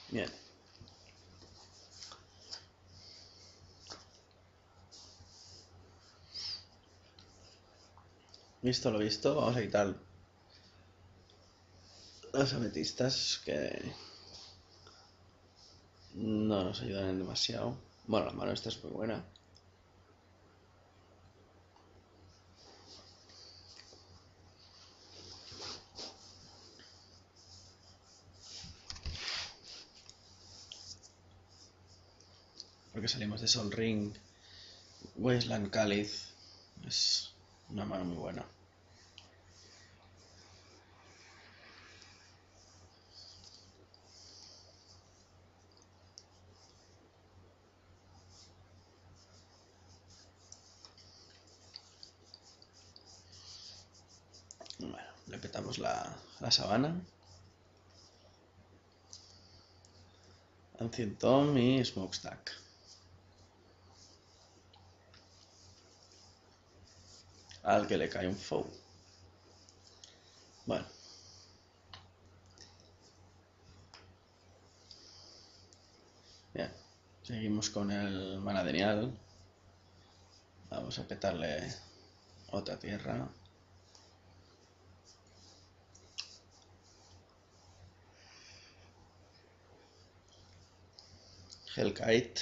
Bien. Visto lo visto, vamos a quitar las ametistas que no nos ayudan en demasiado. Bueno, la mano esta es muy buena. Porque salimos de Sol Ring. Wasteland Cáliz. Es una mano muy buena. Bueno, le petamos la sabana. Ancient Tom y Smokestack. Al que le cae un foe. Bueno. Bien. Seguimos con el manadenial. Vamos a petarle otra tierra. Hellkite.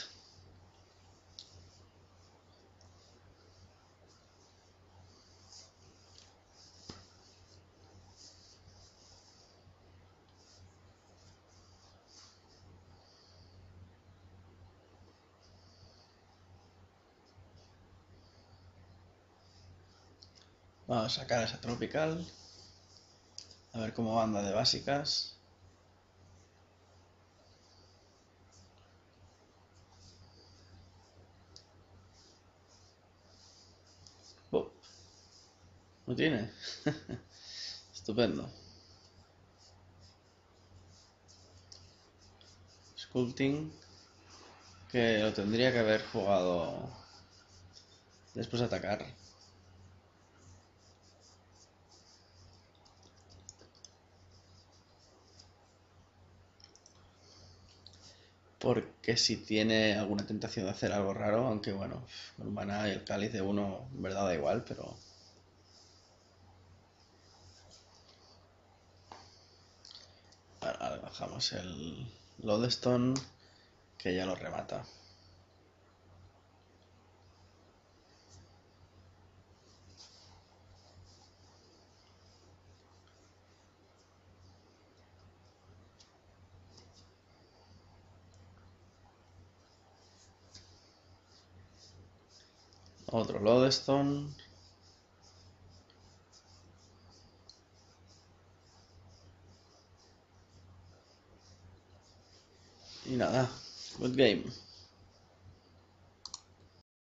Vamos a sacar esa tropical. A ver cómo anda de básicas. Oh, ¿no tiene? Estupendo. Sculpting. Que lo tendría que haber jugado después de atacar. Porque si tiene alguna tentación de hacer algo raro, aunque bueno, el maná y el cáliz de uno en verdad da igual, pero... Ahora bajamos el Lodestone, que ya lo remata. Otro Lodestone. Y nada, good game.